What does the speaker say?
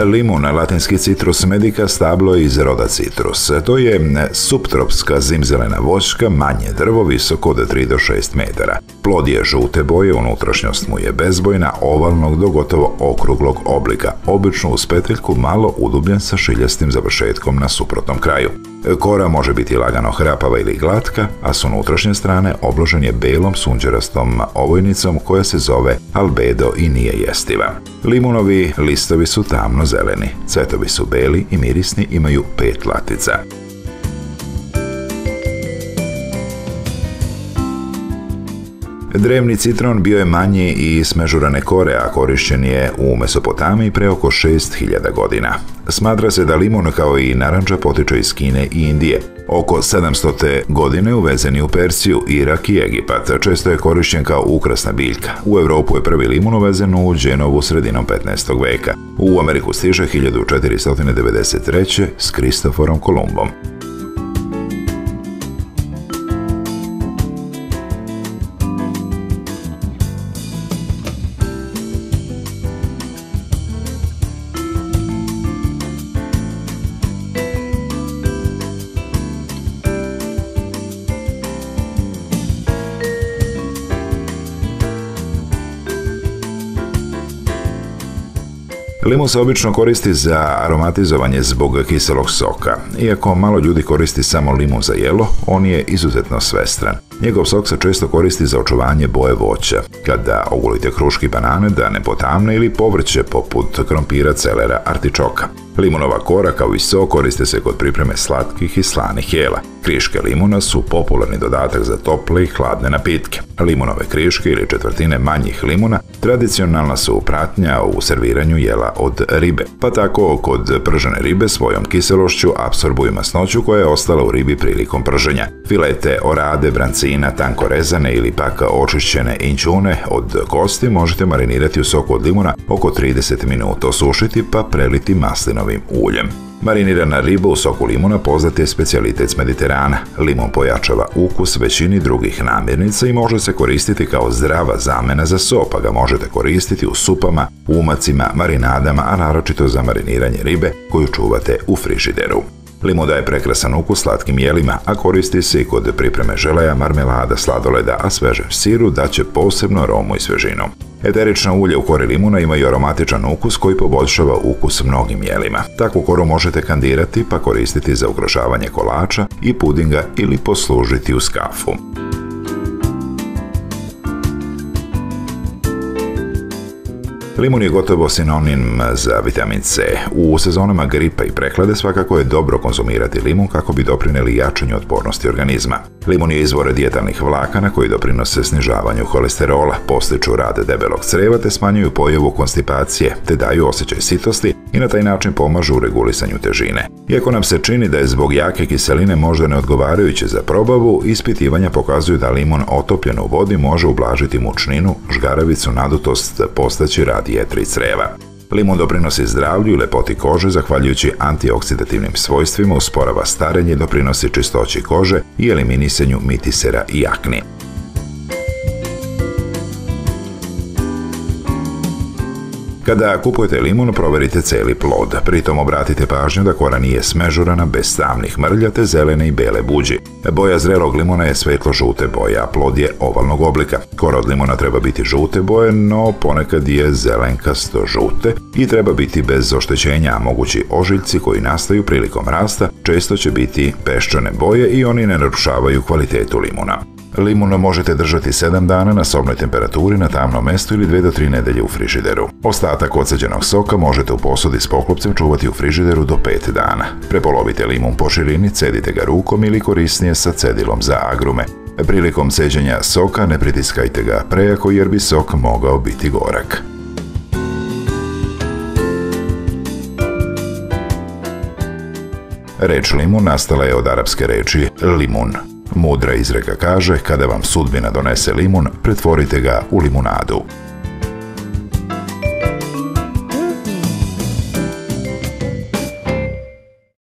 Limun, latinski Citrus medica, stablo je iz roda Citrus. To je suptropska zimzelena voćka, manje drvo, visoko od 3 do 6 metara. Plod je žute boje, unutrašnjost mu je bezbojna, ovalnog do gotovo okruglog oblika, obično uz peteljku malo udubljen sa šiljastim završetkom na suprotnom kraju. Kora može biti lagano hrapava ili glatka, a s unutrašnje strane obložen je belom sunđerastom ovojnicom koja se zove albedo i nije jestiva. Limunovi listovi su tamno zeleni, cvetovi su beli i mirisni, imaju 5 latica. Drevni citron bio je manji i smežurane kore, a korišćen je u Mesopotamiji pre oko 6000 godina. Smatra se da limun kao i narandža potiče iz Kine i Indije. Oko 700. godine uvezen je u Persiju, Irak i Egipat. Često je korišćen kao ukrasna biljka. U Europu je prvi limun uvezen u Genovu sredinom 15. veka. U Ameriku stiže 1493. s Kristoforom Kolumbom. Limun se obično koristi za aromatizovanje zbog kiselog soka. Iako malo ljudi koristi samo limun za jelo, on je izuzetno svestran. Njegov sok se često koristi za očuvanje boje voća. Kada ogulite kruške i banane da ne potamne ili povrće poput krompira, celera, artičoka. Limunova kora kao i sok koriste se kod pripreme slatkih i slanih jela. Kriške limuna su popularni dodatak za tople i hladne napitke. Limunove kriške ili četvrtine manjih limuna tradicionalna su pratnja u serviranju jela od ribe, pa tako kod pržene ribe svojom kiselošću apsorbuju masnoću koja je ostala u ribi prilikom prženja. Filete, orade, brancina, tanko rezane ili pak očišćene inćune od kosti možete marinirati u soku od limuna oko 30 minuta, osušiti pa preliti maslinovim uljem. Marinirana riba u soku limuna poznat je specijalitet s Mediterana. Limun pojačava ukus većini drugih namirnica i može se koristiti kao zdrava zamena za so, pa ga možete koristiti u supama, umacima, marinadama, a naročito za mariniranje ribe koju čuvate u frižideru. Limun daje prekrasan ukus slatkim jelima, a koristi se i kod pripreme želeja, marmelada, sladoleda, a svežem siru daće posebno aromu i svežinu. Eterična ulja u kori limuna imaju aromatičan ukus koji poboljšava ukus mnogim jelima. Takvu koru možete kandirati pa koristiti za ukrašavanje kolača i pudinga ili poslužiti uz kafu. Limun je gotovo sinonim za vitamin C. U sezonama gripa i prehlade svakako je dobro konzumirati limun kako bi doprineli jačanju otpornosti organizma. Limun je izvor dijetalnih vlakana koji doprinose snižavanju holesterola, podstiču rad debelog creva te smanjuju pojavu konstipacije te daju osjećaj sitosti i na taj način pomažu u regulisanju težine. Iako nam se čini da je zbog jake kiseline možda neodgovarajuće za probavu, ispitivanja pokazuju da limun otopljen u vodi može ublažiti mučninu, žgaravicu, nadutost, postaći rad jetri creva. Limun doprinosi zdravlju i lepoti kože zahvaljujući antioksidativnim svojstvima, usporava starenje, doprinosi čistoći kože i eliminisanju mitisera i akni. Kada kupujete limun, proverite cijeli plod. Pritom obratite pažnju da kora nije smežurana, bez tamnih mrlja te zelene i bele buđi. Boja zrelog limuna je svetlo-žute boje, a plod je ovalnog oblika. Kora od limuna treba biti žute boje, no ponekad je zelenkasto-žute i treba biti bez oštećenja, a mogući ožiljci koji nastaju prilikom rasta često će biti peščane boje i oni ne narušavaju kvalitetu limuna. Limun možete držati 7 dana na sobnoj temperaturi na tamnom mestu ili 2 do 3 nedelje u frižideru. Ostatak odseđenog soka možete u posudi s poklopcem čuvati u frižideru do 5 dana. Prepolovite limun po širini, cedite ga rukom ili korisnije sa cedilom za agrume. Prilikom ceđenja soka ne pritiskajte ga prejako jer bi sok mogao biti gorak. Reč limun nastala je od arapske reči limun. Mudra izreka kaže, kada vam sudbina donese limun, pretvorite ga u limunadu.